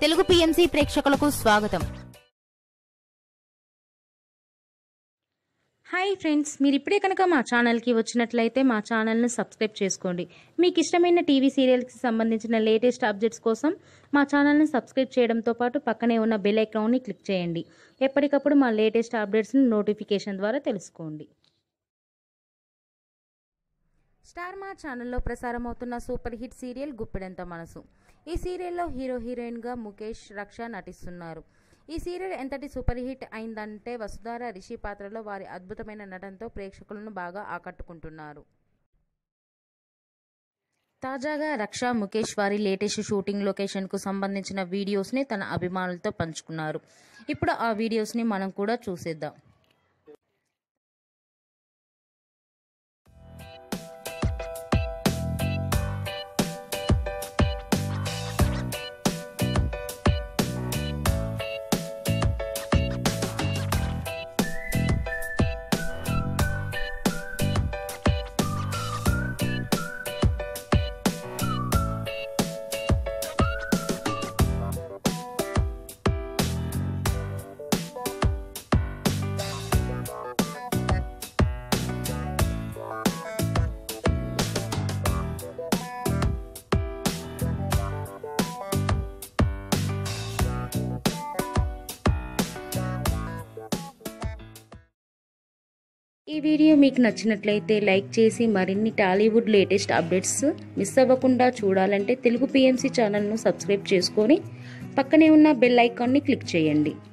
Telugu PMC ప్రేక్షకులకు స్వాగతం. Hi friends, మీరు ఇప్పుడే కనుక మా ఛానల్కి వచ్చినట్లయితే మా ఛానల్ని సబ్స్క్రైబ్ చేసుకోండి. మీకు ఇష్టమైన టీవీ సీరియల్స్కి సంబంధించిన లేటెస్ట్ అప్డేట్స్ కోసం మా ఛానల్ని సబ్స్క్రైబ్ చేయడంతో పాటు పక్కనే ఉన్న బెల్ ఐకాన్ని క్లిక్ చేయండి. ఎప్పటికప్పుడు మా లేటెస్ట్ అప్డేట్స్ని నోటిఫికేషన్ ద్వారా తెలుసుకోండి. స్టార్ మా ఛానల్లో ప్రసారం అవుతున్న సూపర్ హిట్ సీరియల్ గుప్పెడంత మనసు. ఈ సీరియల్లో హీరోయిన్గా ముఖేష్, రక్ష నటిస్తున్నారు. ఈ సీరియల్ ఎంతటి సూపర్ హిట్ అయిందంటే vasudhara, రిషి పాత్రలో వారి అద్భుతమైన నటనతో ప్రేక్షకులను బాగా ఆకట్టుకుంటున్నారు. తాజాగా రక్ష, ముఖేష్ వారి లేటెస్ట్ షూటింగ్ లొకేషన్కు సంబంధించిన వీడియోస్ని తన అభిమానులతో పంచుకున్నారు. ఇప్పుడు ఆ వీడియోస్ని మనం కూడా చూసేద్దాం. ఈ వీడియో మీకు నచ్చినట్లయితే లైక్ చేసి మరిన్ని టాలీవుడ్ లేటెస్ట్ అప్డేట్స్ మిస్ అవ్వకుండా చూడాలంటే తెలుగు పిఎంసి ఛానల్ను సబ్స్క్రైబ్ చేసుకొని పక్కనే ఉన్న బెల్ ఐకాన్ని క్లిక్ చేయండి.